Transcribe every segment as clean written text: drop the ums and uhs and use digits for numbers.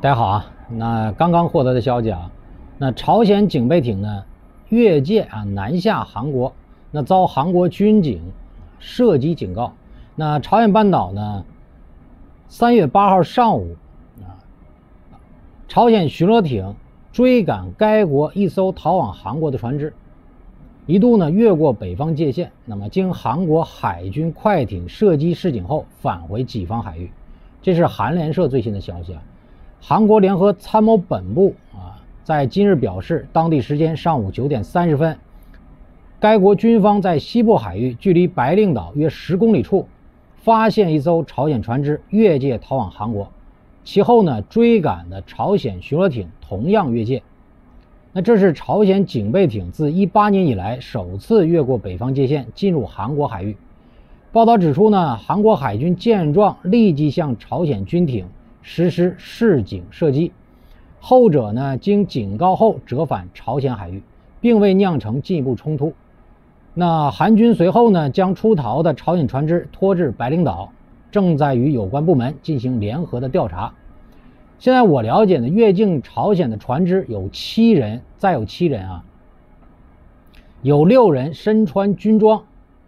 大家好啊，那刚刚获得的消息啊，那朝鲜警备艇呢越界南下韩国，那遭韩国军警射击警告。那朝鲜半岛呢3月8号上午朝鲜巡逻艇追赶该国一艘逃往韩国的船只，一度呢越过北方界限，那么经韩国海军快艇射击示警后返回己方海域。这是韩联社最新的消息啊。韩国联合参谋本部在今日表示，当地时间上午9点30分，该国军方在西部海域距离白令岛约10公里处发现一艘朝鲜船只越界逃往韩国，其后呢追赶的朝鲜巡逻艇同样越界。那这是朝鲜警备艇自18年以来首次越过北方界限进入韩国海域。报道指出呢，韩国海军见状立即向朝鲜军艇实施示警射击，后者呢经警告后折返朝鲜海域，并未酿成进一步冲突。那韩军随后呢将出逃的朝鲜船只拖至白令岛，正在与有关部门进行联合的调查。现在我了解呢，越境朝鲜的船只有7人，再有7人有6人身穿军装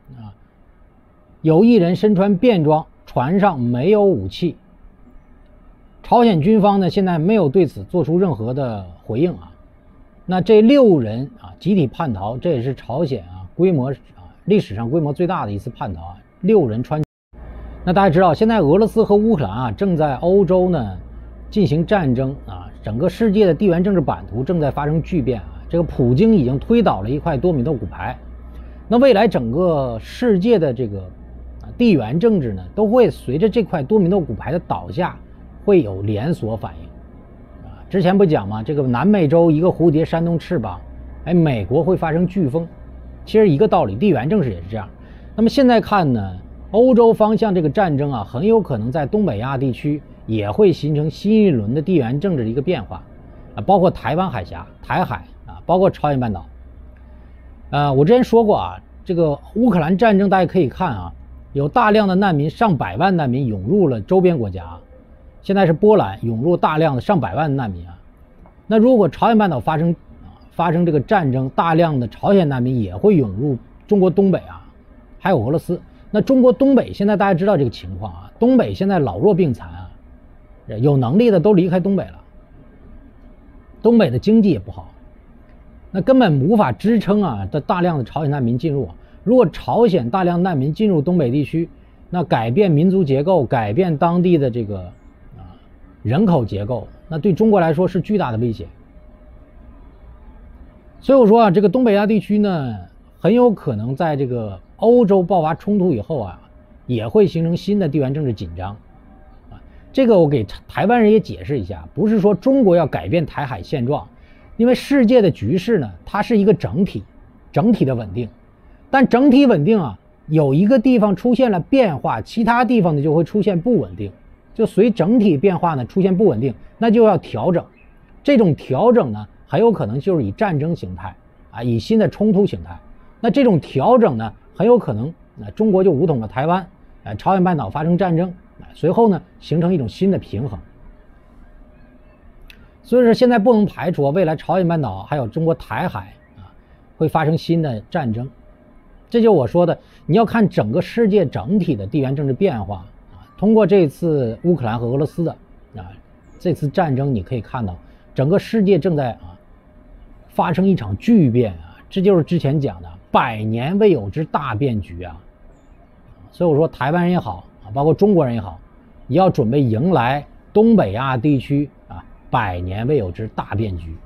有1人身穿便装，船上没有武器。朝鲜军方呢现在没有对此做出任何的回应那这6人集体叛逃，这也是朝鲜历史上规模最大的一次叛逃6人穿。那大家知道，现在俄罗斯和乌克兰正在欧洲呢进行战争整个世界的地缘政治版图正在发生巨变这个普京已经推倒了一块多米诺骨牌。那未来整个世界的这个地缘政治呢都会随着这块多米诺骨牌的倒下会有连锁反应之前不讲吗？这个南美洲一个蝴蝶扇动翅膀，美国会发生飓风。其实一个道理，地缘政治也是这样。那么现在看呢，欧洲方向这个战争很有可能在东北亚地区也会形成新一轮的地缘政治的一个变化包括台湾海峡、台海包括朝鲜半岛。我之前说过这个乌克兰战争大家可以看有大量的难民，上百万难民涌入了周边国家。现在是波兰涌入大量的上百万的难民那如果朝鲜半岛发生这个战争，大量的朝鲜难民也会涌入中国东北还有俄罗斯。那中国东北现在大家知道这个情况东北现在老弱病残有能力的都离开东北了，东北的经济也不好，那根本无法支撑这大量的朝鲜难民进入如果朝鲜大量难民进入东北地区，那改变民族结构，改变当地的这个人口结构，那对中国来说是巨大的威胁。所以我说这个东北亚地区呢很有可能在这个欧洲爆发冲突以后也会形成新的地缘政治紧张这个我给台湾人也解释一下，不是说中国要改变台海现状，因为世界的局势呢它是一个整体的稳定，但整体稳定有一个地方出现了变化，其他地方呢就会出现不稳定，就随整体变化呢出现不稳定，那就要调整。这种调整呢很有可能就是以战争形态以新的冲突形态。那这种调整呢很有可能中国就武统了台湾，朝鲜半岛发生战争，随后呢形成一种新的平衡。所以说现在不能排除未来朝鲜半岛还有中国台海会发生新的战争。这就是我说的，你要看整个世界整体的地缘政治变化通过这次乌克兰和俄罗斯的这次战争，你可以看到整个世界正在发生一场巨变这就是之前讲的100年未有之大变局所以我说台湾人也好包括中国人也好，也要准备迎来东北亚地区100年未有之大变局。